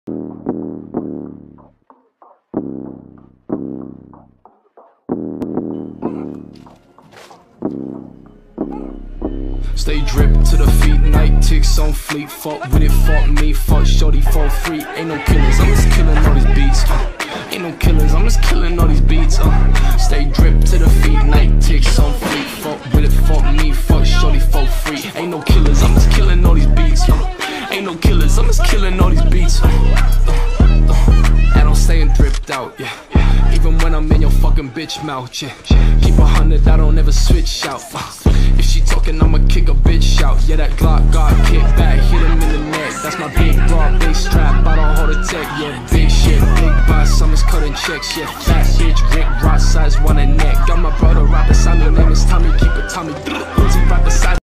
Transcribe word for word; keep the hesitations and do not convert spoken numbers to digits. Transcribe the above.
Stay dripped to the feet, night ticks on fleet. Fuck with it, fuck me, fuck shorty for free. Ain't no killers, I'm just killing all these beats. uh. Ain't no killers, I'm just killing all these beats. uh. Stay dripped to the feet, night ticks on fleet. Fuck with it, fuck me, fuck shorty for free. Ain't no killers, I'm just killing all these beats. uh. Ain't no killers, I'm just killing all these beats. uh. Uh, uh. And I'm staying dripped out, yeah. Even when I'm in your fucking bitch mouth, yeah. Keep a hundred, I don't ever switch out. uh. If she talking, I'ma kick a bitch out. Yeah, that Glock got kicked back, hit him in the neck. That's my big broad, big strap, I don't hold a tech. Yeah, big shit, big boss, summers cutting checks. Yeah, fat bitch, Rick Ross size, one and neck. Got my brother right beside me, name is Tommy, keep it Tommy. Uzi right beside me.